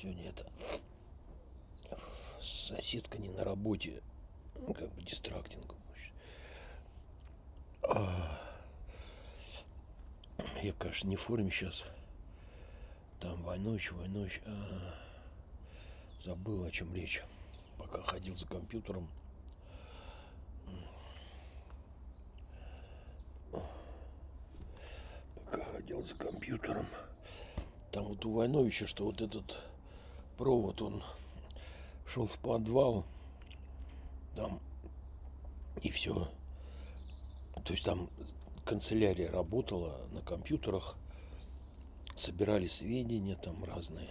Сегодня это соседка не на работе, ну, как бы дистрактингом. Я, конечно, не в форме сейчас. Там войночь. Забыл, о чем речь. Пока ходил за компьютером. Там вот у Войновича, что вот этот провод, он шел в подвал. Там и все. То есть там канцелярия работала на компьютерах. Собирали сведения там разные.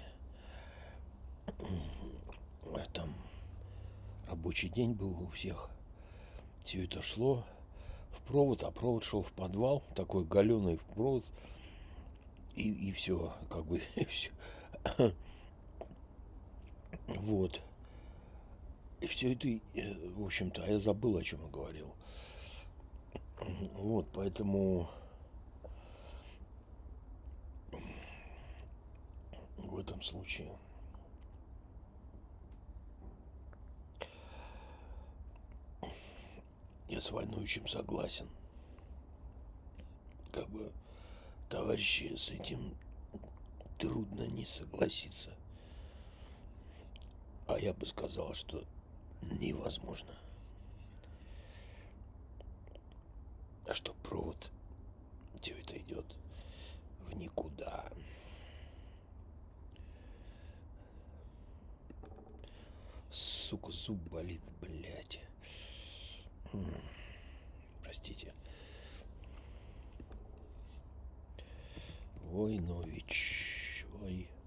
Там рабочий день был у всех. Все это шло в провод, а провод шел в подвал, такой галеный провод, и все, как бы, и все. Вот. И все это, в общем-то, я забыл, о чем я говорил. Вот, поэтому в этом случае я с Войновичем согласен. Как бы, товарищи, с этим трудно не согласиться. А я бы сказал, что невозможно. А что провод, все это идет в никуда. Сука, зуб болит, блядь. Простите. Войнович. Ой.